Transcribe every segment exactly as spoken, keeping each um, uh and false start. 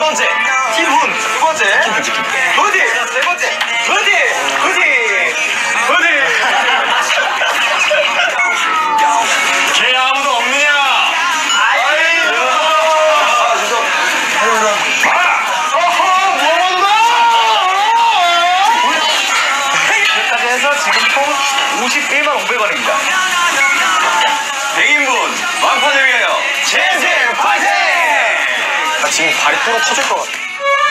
번째 티훈, 두 번째 부디, 세 번째 부디, 부디, 부디. 걔 아무도 없느냐? 아이, 아, 죄송. 아, 어허, 무엄하다. 여기까지 해서 지금 총 오십일만 오백 원입니다. 백 인분 완판을 위하여 재생 파이팅! 아, 지금 발이 뚫어 터질 것 같아.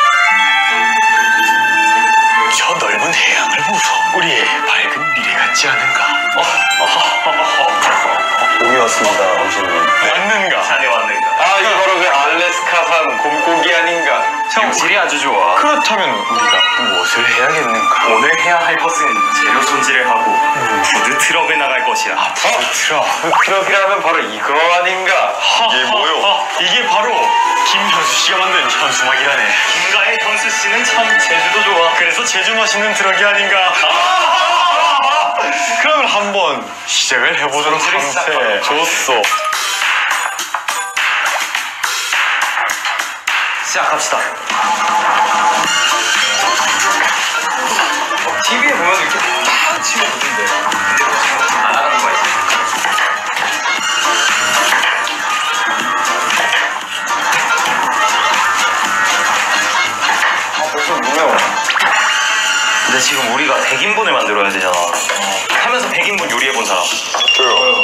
저 넓은 해양을 보소. 우리의 밝은 미래 같지 않은가? 어, 어, 어, 어. 여기 왔습니다, 엄신님. 네. 왔는가? 자네 왔는가? 아, 이게 바로 그 알래스카산 곰고기 아닌가? 형질이 아주 좋아. 그렇다면 우리가 무엇을 해야겠는가? 오늘 해야 할 것은 재료 손질을 하고 음. 푸드 트럭에 나갈 것이라. 아, 푸드 트럭. 푸드 트럭이라면 바로 이거 아닌가? 이게 뭐요? 하, 이게 바로 김현수 씨가 만든 현수막이라네. 김가의 현수 씨는 참 제주도 좋아. 그래서 제주 맛있는 트럭이 아닌가? 그러면 한번 시작을 해보도록 하세. 좋소. 시작합시다. 어, 티비에 보면 이렇게 딱 치면 되는데 안 나가는 거야. 아, 벌써 무서워. 근데 지금 우리가 백 인분을 만들어야 되잖아. 어. 하면서 백 인분 요리해본 사람. 저요.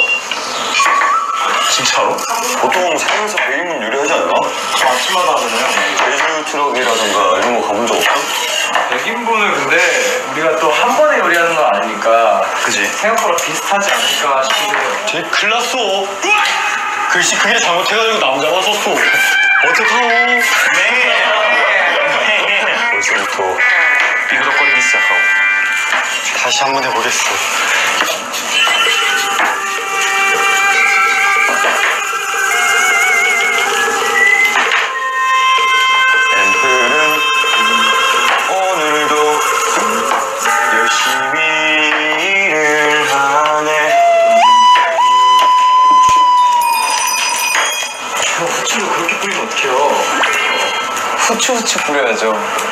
진짜로? 보통 살면서 백 인분 요리하지 않나? 아침마다 하잖아요. 제주 트럭이라던가 이런 거 가본 적 없어? 백 인분을 근데 우리가 또 한 번에 요리하는 거 아니니까 그지? 생각보다 비슷하지 않을까 싶은데 되게 큰일 났어. 글씨 그게 잘못해가지고 남자만 썼어. 어떡하오? 네. 벌써부터 삐그덕거리기 시작하고. 다시 한 번 해보겠어. 앰플은 오늘도 열심히 일을 하네. 후추를 그렇게 뿌리면 어떡해요? 후추 후추 뿌려야죠.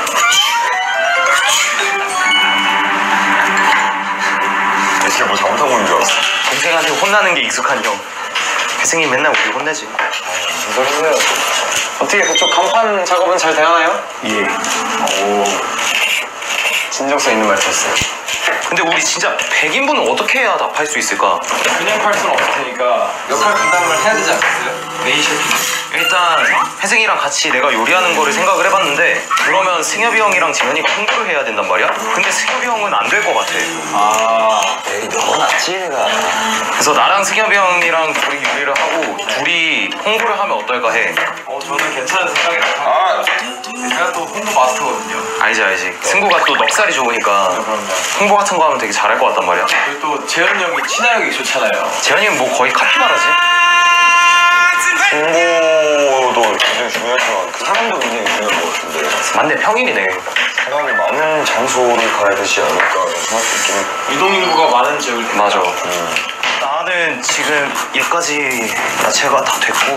진짜 뭐 잘못한 건 줄 알았어. 동생한테 혼나는 게 익숙한 형. 혜승이 맨날 우리 혼내지. 무슨 소리세요? 어떻게 그쪽 간판 작업은 잘 되나요? 예. 오. 진정성 있는 말투였어요. 근데 우리 진짜 백 인분을 어떻게 해야 다 팔 수 있을까? 그냥 팔 수는 없을 테니까 역할 분담을 해야 되지 않겠어요? 메인 셰프. 일단 혜승이랑 같이 내가 요리하는 거를 생각을 해봤는데 그러면 승엽이 형이랑 재현이가 홍보를 해야 된단 말이야? 근데 승엽이 형은 안 될 것 같아. 아, 에이 너무 낫지 얘가. 그래서 나랑 승엽이 형이랑 둘이 요리를 하고 둘이 홍보를 하면 어떨까 해. 어 저는 괜찮은 생각이라. 아, 제가 또 홍보 마스터거든요. 알지 알지. 승구가 또 넉살이 좋으니까 홍보 같은 거 하면 되게 잘할 것 같단 말이야. 그리고 또 재현이 형이 친화력이 좋잖아요. 재현이는 뭐 거의 카피바라지? 홍보도 굉장히 중요하지만 그 사람도 굉장히 중요한 것 같은데. 맞네, 평일이네. 사람이 많은 장소를 가야 되지 않을까 생각했긴 해. 이동인구가 많은 지역을. 맞아. 음. 나는 지금 얘까지 야채가 다 됐고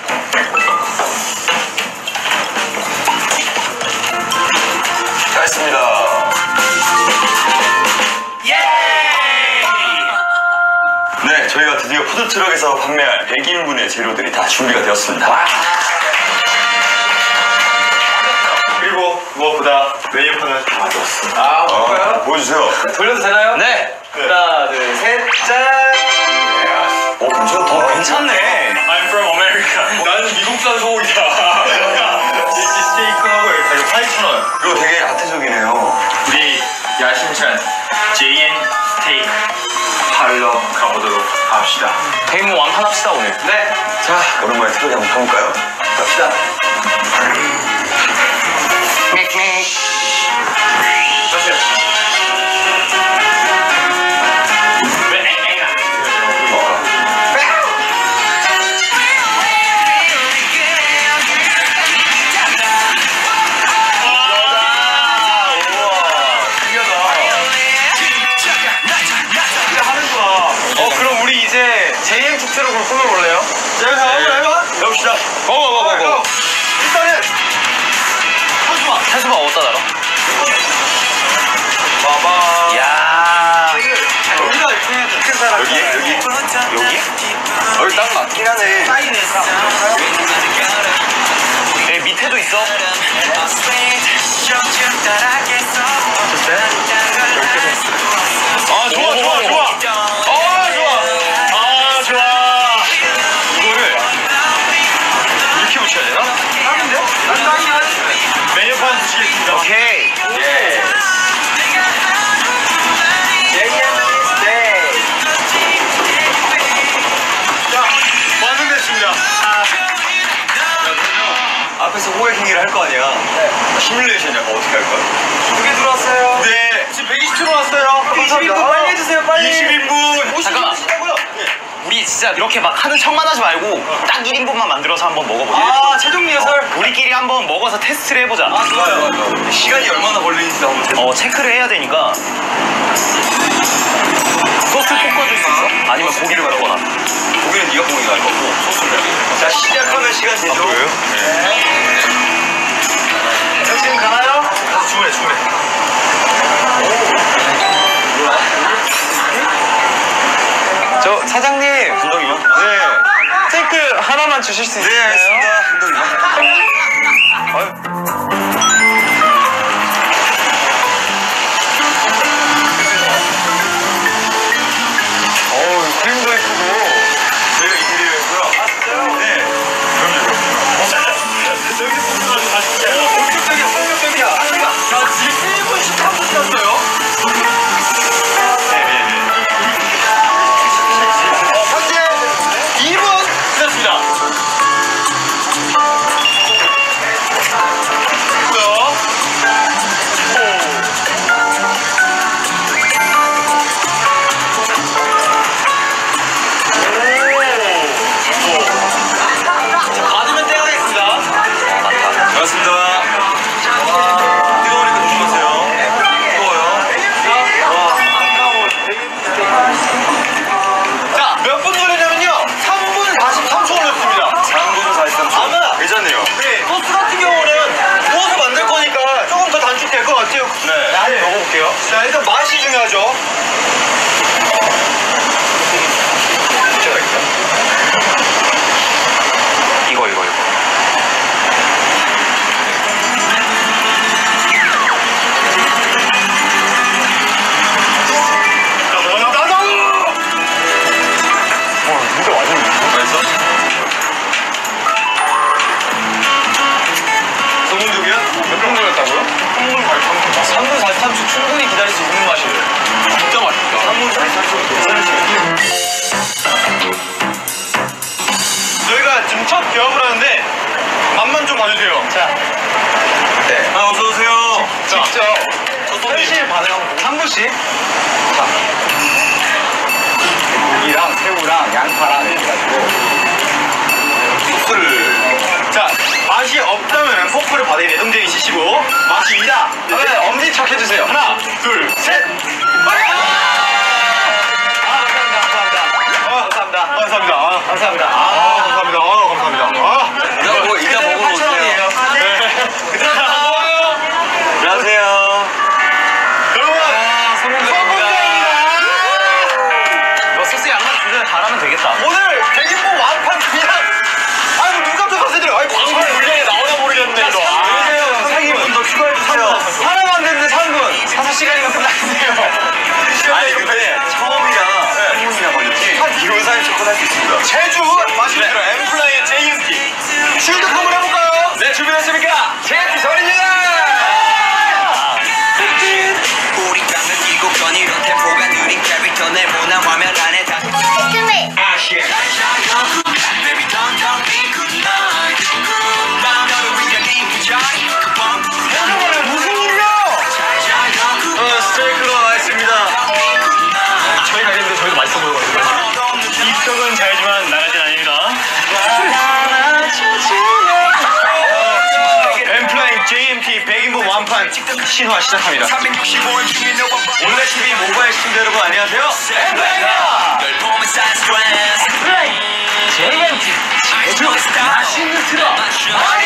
다 했습니다. 네, 저희가 드디어 푸드트럭에서 판매할 백 인분의 재료들이 다 준비가 되었습니다. 와. 그리고 무엇보다 메뉴판을 다 만들었습니다. 아, 볼까요? 어, 보여주세요. 돌려도 되나요? 네. 네. 하나, 둘, 셋, 짠! 오, 괜찮다. 어, 괜찮네. I'm from America. 나는 미국산 소고기야. 제시 스테이크하고 가격 팔천 원. 이거 되게 야태적이네요. 우리 야심찬 제이엠 스테이크 팔러 가보도록 합시다. 데이모 완판합시다 오늘. 네. 자, 오랜만에 트럭이 한번 타볼까요? 갑시다. 제이엠 축제로 그럼 꾸며볼래요? 네, 한번 해봐. 해봅시다. 딱 맞긴 하네. 네, 밑에도 있어. 아, 좋아, 좋아, 좋아. 아, 좋아. 아, 좋아. 이거를 이렇게 붙여야 되나? 하는데요? 메뉴판 붙이겠습니다. 오케이. 예. 완성됐습니다. 앞에서 호객행위를 할 거 아니야? 네. 시뮬레이션 약간 어떻게 할 거야? 두 개 들어왔어요. 네. 지금 백이십 초 들어왔어요. 이십 인분 빨리 해주세요, 빨리. 이십 인분. 잠깐만. 네. 우리 진짜 이렇게 막 하는 척만 하지 말고 딱 일 인분만 만들어서 한번 먹어보자. 아, 최종 리허설. 어, 우리끼리 한번 먹어서 테스트를 해보자. 아, 좋아요. 좋아요. 시간이 얼마나 걸리는지 한번 테스트. 어, 체크를 해야 되니까. 소스 볶아줄 수 있어? 아니면 고기를 먹거나. 고기는 네가 먹는 게 나을 거고 소스를. 자, 시작하면 시간 되죠? 아, 그래요? 네. 자, 지금 가나요? 가서 주문해, 주문해. 저 사장님. 감독님요? 네. 스테이크 하나만 주실 수 있어요? 네, 알겠습니다. 감독님. 어우, 그림도 예쁘고. 저희가 인테리어 했고요. 아, 진짜요? 네. 그럼요, 그럼요. 여기 보면 다 진짜. 오, 본격적이야, 본격적이야. 야, 지금 일 분 십삼 분 땄어요? 네네네. 어, 현재 이 분 지났습니다. 자, 일단 맛이 중요하죠. 이거, 이거, 이거. 와, 진짜 완전 맛있어? 소문두기야? 몇 분 걸렸다고요? 삼 분 사십삼 초 충분히 기다릴 수 있는 맛이에요. 진짜 맛있다. 삼 분 사십삼 초 괜찮으시면 저희가 지금 첫 개업을 하는데 맛만 좀 봐주세요. 자, 네. 아, 어서오세요. 직접 현실 반응하고 한 분씩. 자, 고기랑 새우랑 양파랑 이렇게 가지고 소스를. 자, 맛이 없다면 포크를 바닥에 내동댕이 치시고, 맛이 있다. 네, 엄지척 해주세요. 하나, 둘, 셋. 아, 감사합니다. 감사합니다. 감사합니다. 아, 감사합니다. 아, 감사합니다. 아, 감사합니다. 아, 이따 뭐, 이따 먹으러 오세요. 네. 안녕하세요. 여러분, 성공입니다. 이거 소스 양만 조절 잘하면 되겠다. 오늘 백인봉 완판 그냥. 아이고, 눈 깜짝 놀랐어요. 아이, 방송 분량에 나오나 모르겠네. 이거. 아, 상인 분 더 추가해주세요. 하나만 됐는데 삼 분. 다섯 시간이면 끝나겠네요. 아니, 근데 처음이라 한분이나 걸렸지. 한 이런 사인 초콜 할 수 있습니다. 제주 마시는 엠플라이의 제이엠티. 출격 한번 해볼까요? 네, 준비됐습니까? 제이엠티 소리 질러! 우리 땀을 끼고 변이로 템포가 느린 캐릭터 내보나 화면 안에 다 아, 씨. Baby don't tell me goodnight 너를 위한 이 자리 오늘 무슨 일이야? 어, 스테이크로 나왔습니다. 저희 가게인데 저희도 맛있어 보여가지고. 입속은 잘지만 나가진 아닙니다. 엠플라잉 제이엠티 백인분 완판 신화 시작합니다. 삼백육십오 일 중에 너와 원래 티비 모바일 시청자 여러분 안녕하세요. 엠플라잉입니다. 널 보면 사이즈 드레스 엠플라잉 제이엠티 제주 맛있는 트럭